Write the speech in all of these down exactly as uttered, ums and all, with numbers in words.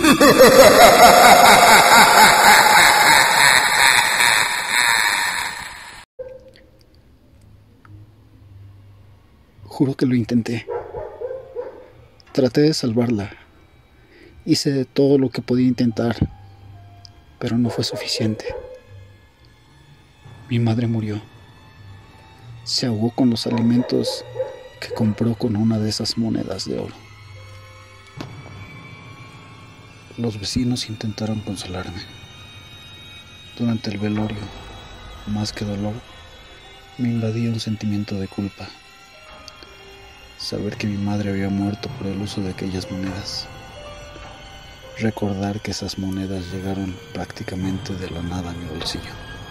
Juro que lo intenté. Traté de salvarla. Hice todo lo que podía intentar, pero no fue suficiente. Mi madre murió. Se ahogó con los alimentos que compró con una de esas monedas de oro. Los vecinos intentaron consolarme. Durante el velorio, más que dolor, me invadía un sentimiento de culpa. Saber que mi madre había muerto por el uso de aquellas monedas. Recordar que esas monedas llegaron prácticamente de la nada a mi bolsillo.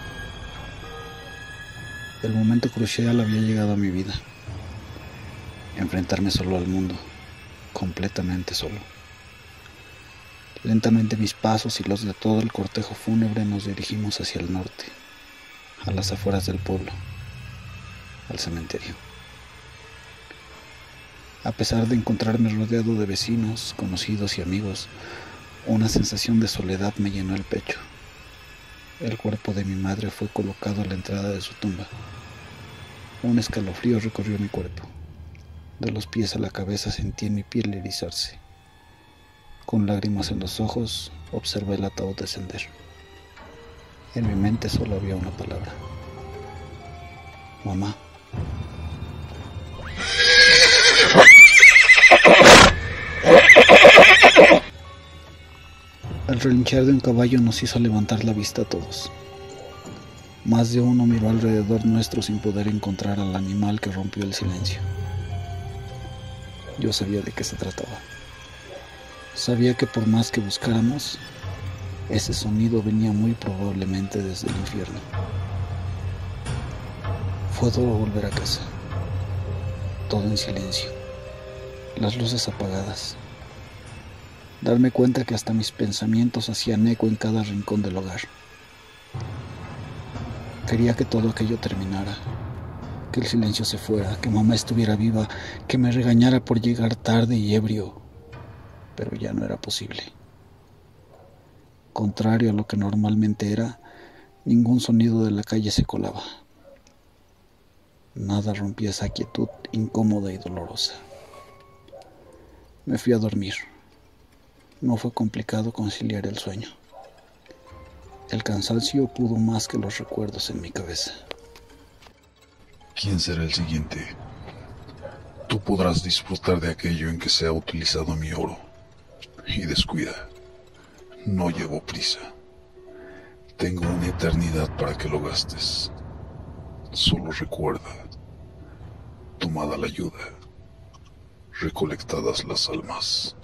El momento crucial había llegado a mi vida. Enfrentarme solo al mundo, completamente solo. Lentamente mis pasos y los de todo el cortejo fúnebre nos dirigimos hacia el norte, a las afueras del pueblo, al cementerio. A pesar de encontrarme rodeado de vecinos, conocidos y amigos, una sensación de soledad me llenó el pecho. El cuerpo de mi madre fue colocado a la entrada de su tumba. Un escalofrío recorrió mi cuerpo. De los pies a la cabeza sentí en mi piel erizarse. Con lágrimas en los ojos, observé el ataúd descender. En mi mente solo había una palabra: mamá. El relinchar de un caballo nos hizo levantar la vista a todos. Más de uno miró alrededor nuestro sin poder encontrar al animal que rompió el silencio. Yo sabía de qué se trataba. Sabía que por más que buscáramos, ese sonido venía muy probablemente desde el infierno. Fue duro volver a casa. Todo en silencio. Las luces apagadas. Darme cuenta que hasta mis pensamientos hacían eco en cada rincón del hogar. Quería que todo aquello terminara, que el silencio se fuera, que mamá estuviera viva, que me regañara por llegar tarde y ebrio, pero ya no era posible. Contrario a lo que normalmente era, ningún sonido de la calle se colaba. Nada rompía esa quietud incómoda y dolorosa. Me fui a dormir. No fue complicado conciliar el sueño. El cansancio pudo más que los recuerdos en mi cabeza. ¿Quién será el siguiente? Tú podrás disfrutar de aquello en que se ha utilizado mi oro. Y descuida, no llevo prisa. Tengo una eternidad para que lo gastes. Solo recuerda, tomada la ayuda, recolectadas las almas.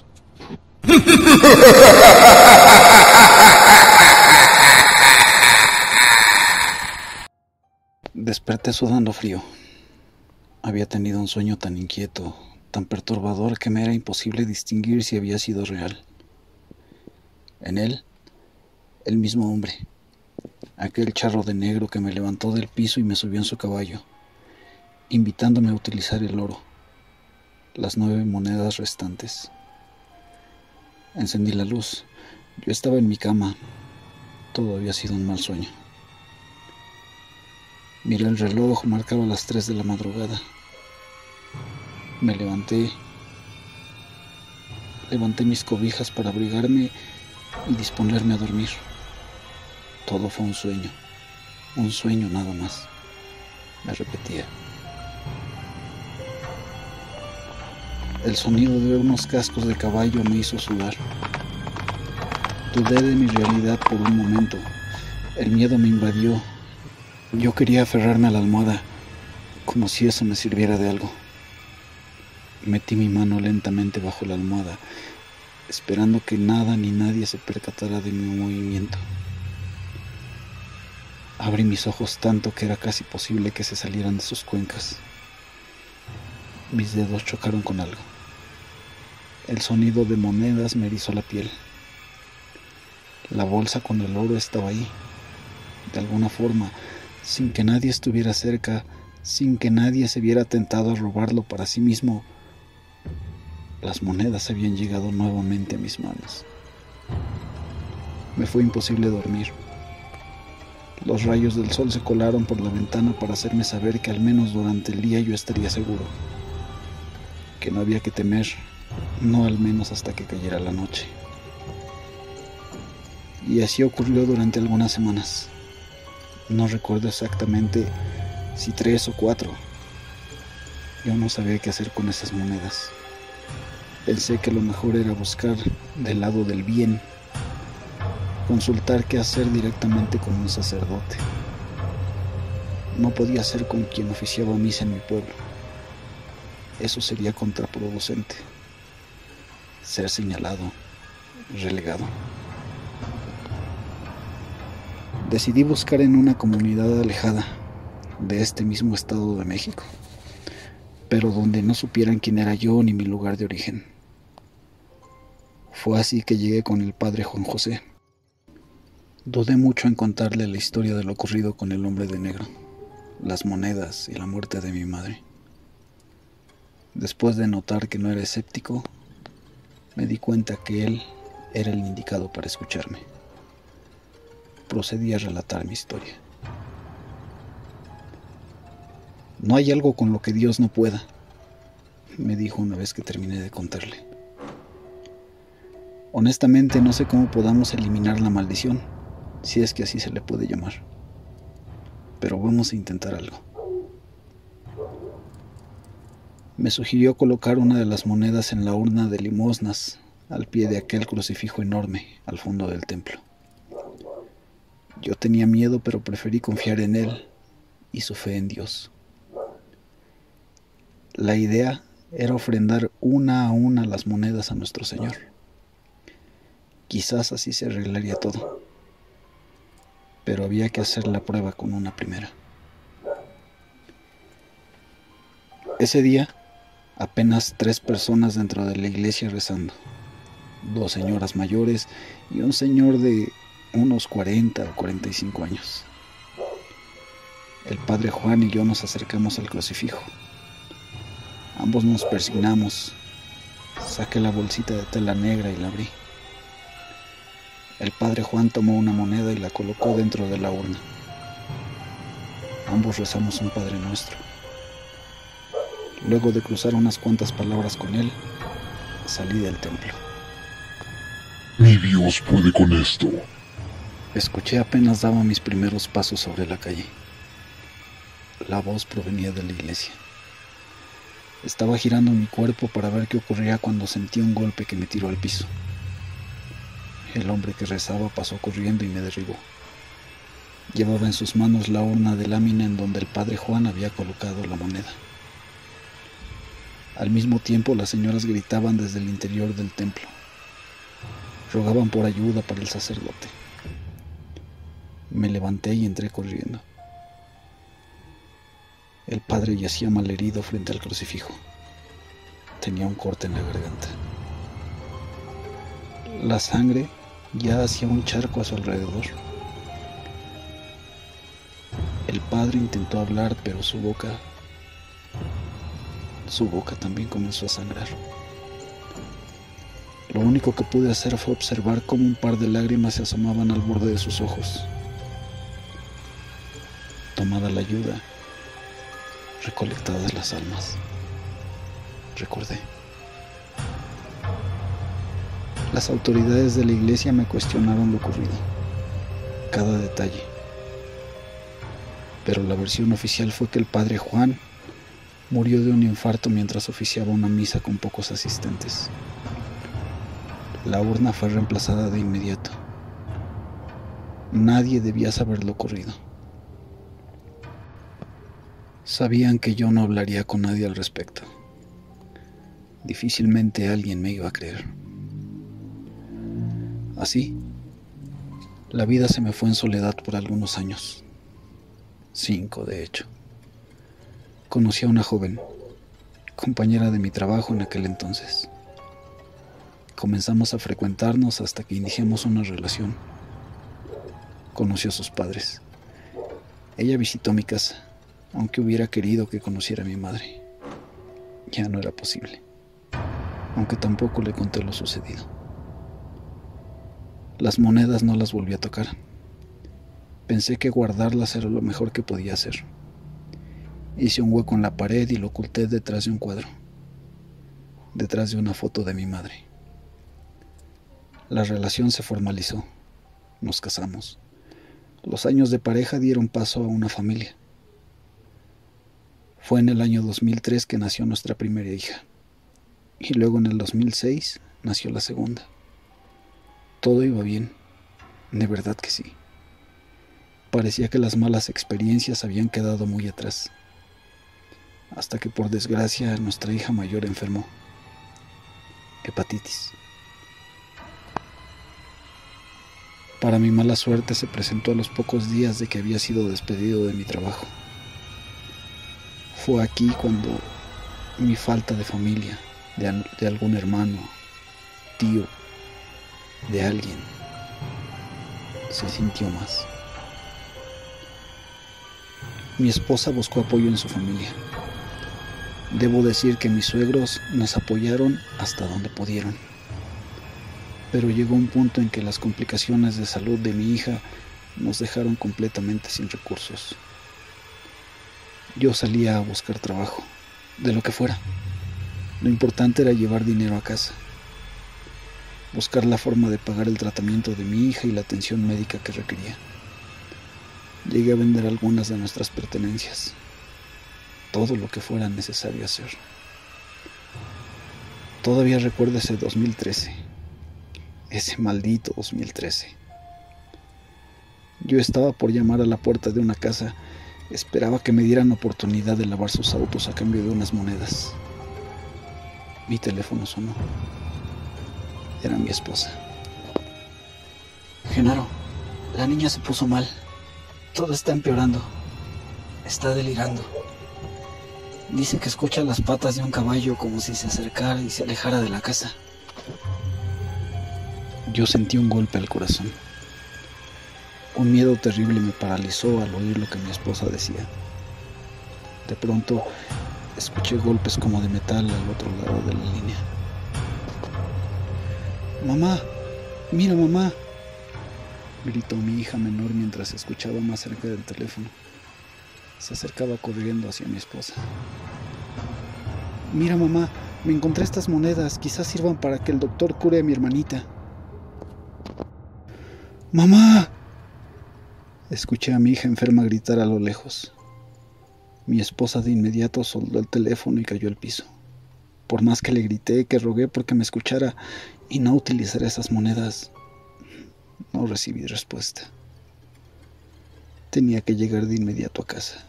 Desperté sudando frío. Había tenido un sueño tan inquieto, tan perturbador, que me era imposible distinguir si había sido real. En él, el mismo hombre, aquel charro de negro que me levantó del piso y me subió en su caballo, invitándome a utilizar el oro, las nueve monedas restantes. Encendí la luz. Yo estaba en mi cama. Todo había sido un mal sueño. Miré el reloj, marcaba las tres de la madrugada. Me levanté. Levanté mis cobijas para abrigarme y disponerme a dormir. Todo fue un sueño. Un sueño nada más. Me repetía. El sonido de unos cascos de caballo me hizo sudar. Dudé de mi realidad por un momento. El miedo me invadió. Yo quería aferrarme a la almohada, como si eso me sirviera de algo. Metí mi mano lentamente bajo la almohada, esperando que nada ni nadie se percatara de mi movimiento. Abrí mis ojos tanto que era casi posible que se salieran de sus cuencas. Mis dedos chocaron con algo. El sonido de monedas me erizó la piel. La bolsa con el oro estaba ahí. De alguna forma, sin que nadie estuviera cerca, sin que nadie se viera tentado a robarlo para sí mismo, las monedas habían llegado nuevamente a mis manos. Me fue imposible dormir. Los rayos del sol se colaron por la ventana para hacerme saber que al menos durante el día yo estaría seguro, que no había que temer, no al menos hasta que cayera la noche. Y así ocurrió durante algunas semanas. No recuerdo exactamente si tres o cuatro. Yo no sabía qué hacer con esas monedas. Pensé que lo mejor era buscar del lado del bien, consultar qué hacer directamente con un sacerdote. No podía ser con quien oficiaba misa en mi pueblo. Eso sería contraproducente. Ser señalado, relegado. Decidí buscar en una comunidad alejada de este mismo estado de México, pero donde no supieran quién era yo ni mi lugar de origen. Fue así que llegué con el padre Juan José. Dudé mucho en contarle la historia de lo ocurrido con el hombre de negro, las monedas y la muerte de mi madre. Después de notar que no era escéptico, me di cuenta que él era el indicado para escucharme. Procedí a relatar mi historia. No hay algo con lo que Dios no pueda, me dijo una vez que terminé de contarle. Honestamente no sé cómo podamos eliminar la maldición, si es que así se le puede llamar. Pero vamos a intentar algo. Me sugirió colocar una de las monedas en la urna de limosnas, al pie de aquel crucifijo enorme, al fondo del templo. Yo tenía miedo, pero preferí confiar en él y su fe en Dios. La idea era ofrendar una a una las monedas a nuestro Señor. Quizás así se arreglaría todo, pero había que hacer la prueba con una primera. Ese día, apenas tres personas dentro de la iglesia rezando, dos señoras mayores y un señor de unos cuarenta o cuarenta y cinco años. El padre Juan y yo nos acercamos al crucifijo. Ambos nos persignamos. Saqué la bolsita de tela negra y la abrí. El padre Juan tomó una moneda y la colocó dentro de la urna. Ambos rezamos un Padre Nuestro. Luego de cruzar unas cuantas palabras con él, salí del templo. Mi Dios puede con esto. Escuché apenas daba mis primeros pasos sobre la calle. La voz provenía de la iglesia. Estaba girando mi cuerpo para ver qué ocurría cuando sentí un golpe que me tiró al piso. El hombre que rezaba pasó corriendo y me derribó. Llevaba en sus manos la urna de lámina en donde el padre Juan había colocado la moneda. Al mismo tiempo, las señoras gritaban desde el interior del templo. Rogaban por ayuda para el sacerdote. Me levanté y entré corriendo. El padre yacía malherido frente al crucifijo. Tenía un corte en la garganta. La sangre ya hacía un charco a su alrededor. El padre intentó hablar, pero su boca, su boca también comenzó a sangrar. Lo único que pude hacer fue observar cómo un par de lágrimas se asomaban al borde de sus ojos. Tomada la ayuda, recolectadas las almas, recordé. Las autoridades de la iglesia me cuestionaron lo ocurrido, cada detalle. Pero la versión oficial fue que el padre Juan murió de un infarto mientras oficiaba una misa con pocos asistentes. La urna fue reemplazada de inmediato. Nadie debía saber lo ocurrido. Sabían que yo no hablaría con nadie al respecto. Difícilmente alguien me iba a creer. Así, la vida se me fue en soledad por algunos años. Cinco, de hecho. Conocí a una joven, compañera de mi trabajo en aquel entonces. Comenzamos a frecuentarnos hasta que iniciamos una relación. Conoció a sus padres. Ella visitó mi casa, aunque hubiera querido que conociera a mi madre. Ya no era posible, aunque tampoco le conté lo sucedido. Las monedas no las volví a tocar. Pensé que guardarlas era lo mejor que podía hacer. Hice un hueco en la pared y lo oculté detrás de un cuadro, detrás de una foto de mi madre. La relación se formalizó. Nos casamos. Los años de pareja dieron paso a una familia. Fue en el año dos mil tres que nació nuestra primera hija. Y luego en el dos mil seis nació la segunda. Todo iba bien. De verdad que sí. Parecía que las malas experiencias habían quedado muy atrás. Hasta que por desgracia nuestra hija mayor enfermó. Hepatitis. Para mi mala suerte se presentó a los pocos días de que había sido despedido de mi trabajo. Fue aquí cuando mi falta de familia, de, al- de algún hermano, tío, de alguien, se sintió más. Mi esposa buscó apoyo en su familia. Debo decir que mis suegros nos apoyaron hasta donde pudieron. Pero llegó un punto en que las complicaciones de salud de mi hija nos dejaron completamente sin recursos. Yo salía a buscar trabajo, de lo que fuera. Lo importante era llevar dinero a casa, buscar la forma de pagar el tratamiento de mi hija y la atención médica que requería. Llegué a vender algunas de nuestras pertenencias, todo lo que fuera necesario hacer. Todavía recuerdo ese dos mil trece, ese maldito dos mil trece. Yo estaba por llamar a la puerta de una casa, esperaba que me dieran oportunidad de lavar sus autos a cambio de unas monedas. Mi teléfono sonó. Era mi esposa. Genaro, la niña se puso mal. Todo está empeorando. Está delirando. Dice que escucha las patas de un caballo como si se acercara y se alejara de la casa. Yo sentí un golpe al corazón. Un miedo terrible me paralizó al oír lo que mi esposa decía. De pronto, escuché golpes como de metal al otro lado de la línea. ¡Mamá! ¡Mira, mamá! Gritó mi hija menor mientras escuchaba más cerca del teléfono. Se acercaba corriendo hacia mi esposa. Mira, mamá, me encontré estas monedas. Quizás sirvan para que el doctor cure a mi hermanita. ¡Mamá! Escuché a mi hija enferma gritar a lo lejos. Mi esposa de inmediato soldó el teléfono y cayó al piso. Por más que le grité, que rogué porque me escuchara y no utilizara esas monedas, no recibí respuesta. Tenía que llegar de inmediato a casa.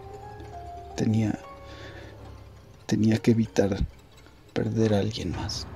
Tenía, tenía que evitar perder a alguien más.